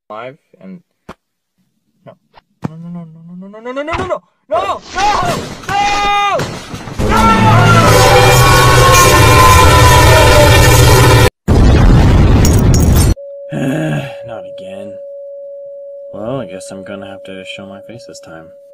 live and no. No, no, no, no, no, no, no, no, no, no, no, no, no, no! Not again. Well, I guess I'm gonna have to show my face this time.